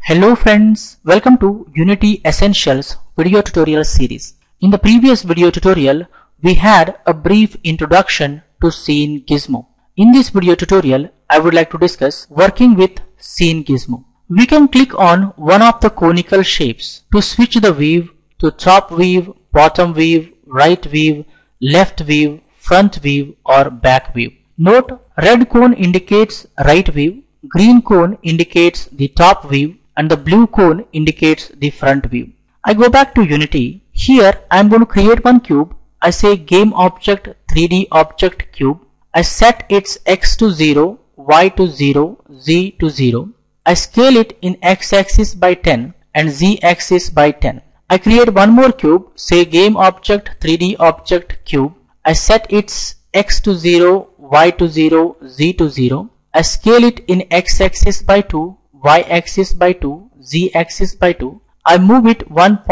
Hello friends, welcome to Unity Essentials video tutorial series. In the previous video tutorial, we had a brief introduction to Scene Gizmo. In this video tutorial, I would like to discuss working with Scene Gizmo. We can click on one of the conical shapes to switch the view to top view, bottom view, right view, left view, front view or back view. Note, red cone indicates right view, green cone indicates the top view, and the blue cone indicates the front view. I go back to Unity. Here I am going to create one cube. I say game object 3D object cube. I set its x to 0, y to 0, z to 0. I scale it in x-axis by 10 and z-axis by 10. I create one more cube, say game object 3D object cube. I set its x to 0, y to 0, z to 0. I scale it in x-axis by 2, y-axis by 2, z-axis by 2. I move it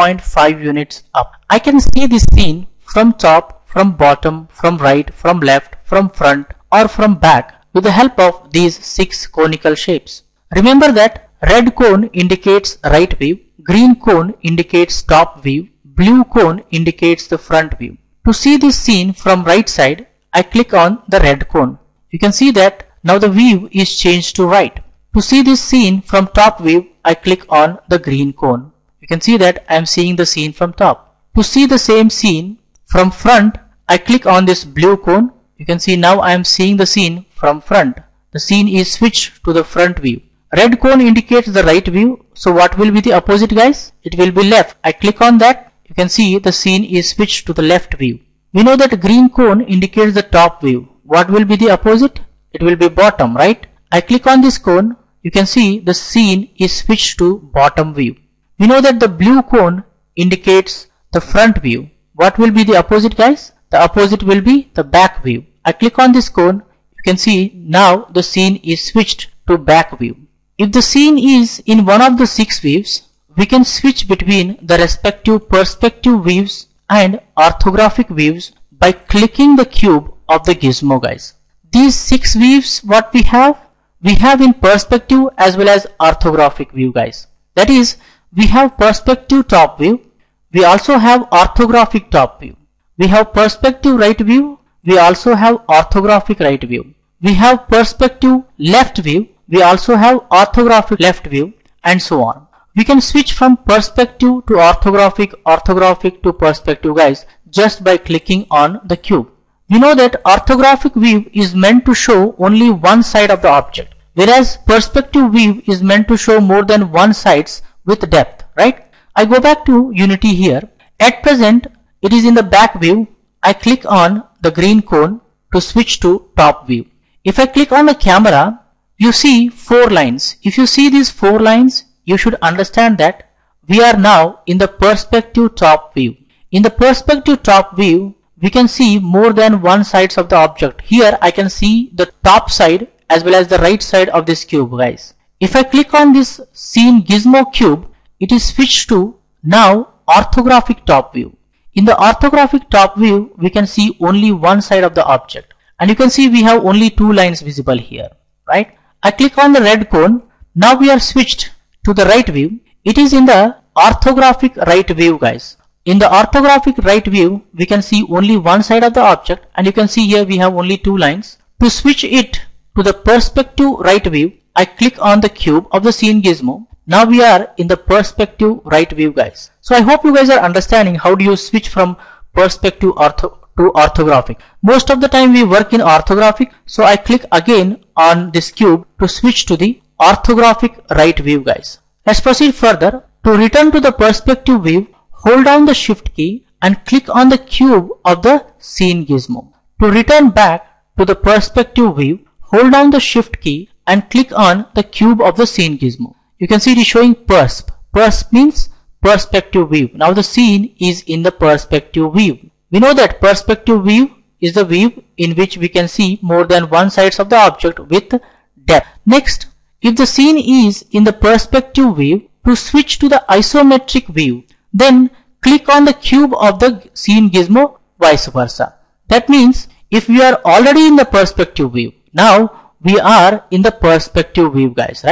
1.5 units up. I can see this scene from top, from bottom, from right, from left, from front or from back with the help of these 6 conical shapes. Remember that red cone indicates right view, green cone indicates top view, blue cone indicates the front view. To see this scene from right side, I click on the red cone. You can see that now the view is changed to right. To see this scene from top view, I click on the green cone. You can see that I am seeing the scene from top. To see the same scene from front, I click on this blue cone. You can see now I am seeing the scene from front. The scene is switched to the front view. Red cone indicates the right view. So what will be the opposite, guys? It will be left. I click on that. You can see the scene is switched to the left view. We know that green cone indicates the top view. What will be the opposite? It will be bottom, right? I click on this cone. You can see the scene is switched to bottom view. We know that the blue cone indicates the front view. What will be the opposite, guys? The opposite will be the back view. I click on this cone. You can see now the scene is switched to back view. If the scene is in one of the 6 views, we can switch between the respective perspective views and orthographic views by clicking the cube of the gizmo, guys. These 6 views what we have in perspective as well as orthographic view, guys. That is, we have perspective top view, we also have orthographic top view. We have perspective right view, we also have orthographic right view. We have perspective left view, we also have orthographic left view, and so on. We can switch from perspective to orthographic, orthographic to perspective, guys, just by clicking on the cube. We know that orthographic view is meant to show only one side of the object, whereas perspective view is meant to show more than one sides with depth, right? I go back to Unity here. At present, it is in the back view. I click on the green cone to switch to top view. If I click on the camera, you see 4 lines. If you see these 4 lines, you should understand that we are now in the perspective top view. In the perspective top view, we can see more than one sides of the object. Here I can see the top side as well as the right side of this cube, guys. If I click on this Scene Gizmo cube, it is switched to now orthographic top view. In the orthographic top view, we can see only one side of the object. And you can see we have only 2 lines visible here, right? I click on the red cone. Now we are switched to the right view. It is in the orthographic right view, guys. In the orthographic right view, we can see only one side of the object, and you can see here we have only 2 lines. To switch it to the perspective right view, I click on the cube of the Scene Gizmo. Now we are in the perspective right view, guys. So I hope you guys are understanding how do you switch from perspective to orthographic. Most of the time we work in orthographic, so I click again on this cube to switch to the orthographic right view, guys. Let's proceed further. To return to the perspective view, hold down the shift key and click on the cube of the Scene Gizmo. To return back to the perspective view, hold down the shift key and click on the cube of the Scene Gizmo. You can see it is showing persp. Persp means perspective view. Now the scene is in the perspective view. We know that perspective view is the view in which we can see more than one sides of the object with depth. Next, if the scene is in the perspective view, to switch to the isometric view, then click on the cube of the Scene Gizmo, vice versa. That means if we are already in the perspective view, now we are in the perspective view, guys, right?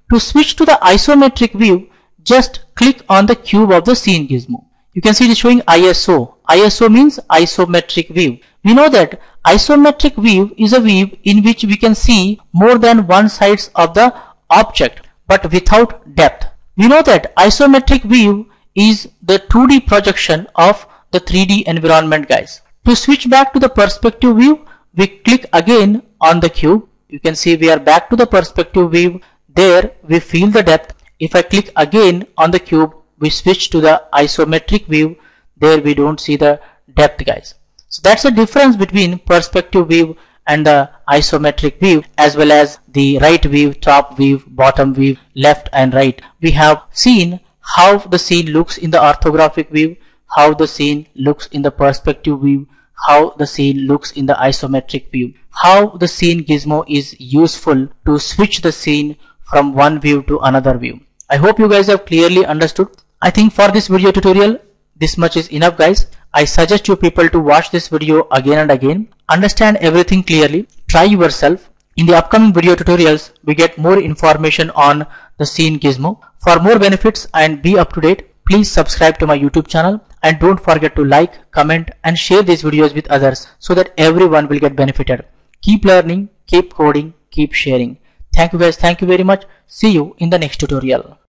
To switch to the isometric view, just click on the cube of the scene gizmo. You can see it is showing ISO. ISO means isometric view. We know that isometric view is a view in which we can see more than one sides of the object but without depth. We know that isometric view is the 2D projection of the 3D environment, guys. To switch back to the perspective view, we click again on the cube. You can see we are back to the perspective view. There we feel the depth. If I click again on the cube, we switch to the isometric view. There we don't see the depth, guys. So that's the difference between perspective view and the isometric view, as well as the right view, top view, bottom view, left and right. We have seen how the scene looks in the orthographic view, how the scene looks in the perspective view, how the scene looks in the isometric view, how the scene gizmo is useful to switch the scene from one view to another view. I hope you guys have clearly understood. I think for this video tutorial, this much is enough, guys. I suggest you people to watch this video again and again. Understand everything clearly. Try yourself. In the upcoming video tutorials, we get more information on the scene gizmo. For more benefits and be up to date, please subscribe to my YouTube channel and don't forget to like, comment and share these videos with others so that everyone will get benefited. Keep learning, keep coding, keep sharing. Thank you guys. Thank you very much. See you in the next tutorial.